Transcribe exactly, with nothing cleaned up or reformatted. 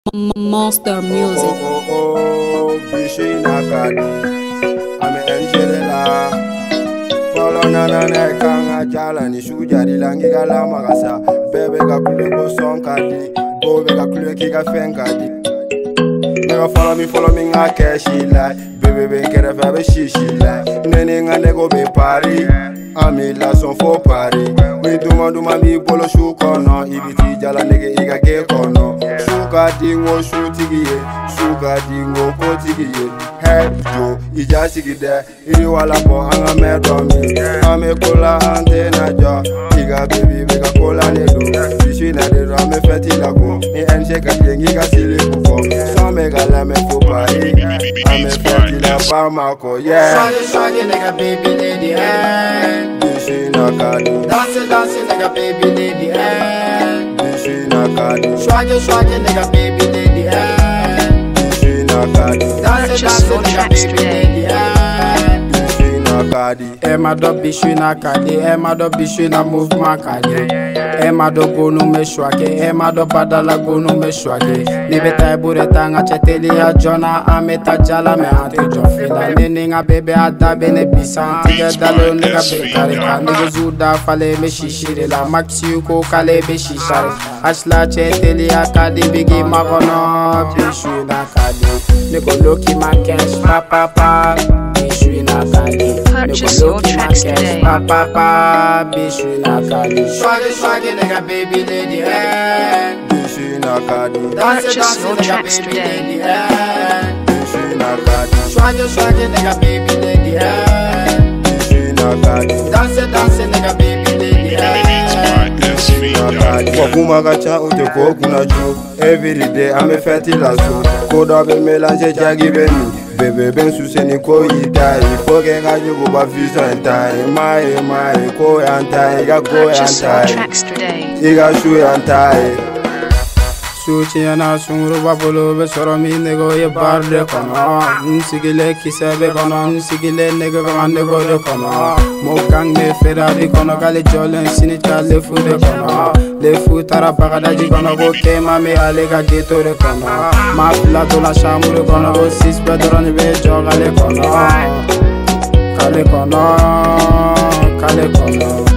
Monster Music. Oh, oh, oh, bishi nakadi. Ame enjelela. Follow na na na kanga jala ni shuja di langi gala magasa. Bebe ga kule go song kadi. Bobe ga kule ki ga fengadi. Mega follow me, follow me nga keshi like. Bebe ben kere fa be shishi like. Nene nga nego be pari. Ami la son fo pari. Mi duma duma mi polo shu kono. Ibiti jala nege iga ge kono. Shuka dingo shutigiye. Shuka dingo kotigiye. Head jo ija sigide. Iri wala po anga medomi. Ame kola antena jo. Iga baby bega kola nedo. Bishi na de rame feti lako. Ni enche katiengi ka sili kuko. So mega la me fo pari. Ame feti la pa mako yeah. Swaggy, swaggy, nigga, baby, lady, eh. Bishi nakadi. Dancing, dancing, nigga, baby, lady, eh. Bishi nakadi. Swaggy, swaggy, nigga, baby, lady, eh. Bishi nakadi. Dancing, dancing, nigga, baby, lady, eh. Bishi nakadi. Emma do bishi na kadi, Emma do bishi na move ma kadi. Emma do go no me swaggy, Emma do badala go no me swaggy. Ni beta bure tanga cheteli ya jona ameta jala me ante jofila. Nini nga bebe ada bene bisa tiga dalo nigga bekare ka nigga zuda fale me shishire la maxi ko kale be shishare. Asla cheteli ya kadi bigi magono bishu na kadi. Niko loki ma cash pa pa pa bishu na kadi. Purchase your tracks today. Pa pa pa bishu na kadi. Swaggy swaggy nigga baby lady eh. Bishi nakadi. Dance Purchase dance your nigga tracks baby today. lady eh. Bishi nakadi. Swaggy swaggy nigga baby lady eh. Bishi nakadi. Dance dance nigga baby lady eh. Wakuma kacha ute ko kuna jo. Every day ame feti la so. Koda be mélanger jagi beni. Bebe ben suseni ko itai. Foke ga jugo ba visa entai. Mai mai ko antai ga ko Purchase your antai. tracks today. Iga shu antai. Suchi ana sunguru babolo be soro mi nego ye bar de kono. Nsigile kisebe kono, nsigile nego kono nego de kono. Mo gang me Ferrari kono kale jolen sinita le fu de kono. Le fu tara bagada ji kono go kema me alega geto de kono. Ma pla do la chambre kono go sis bedron be jogale kono. Kale kono, kale kono.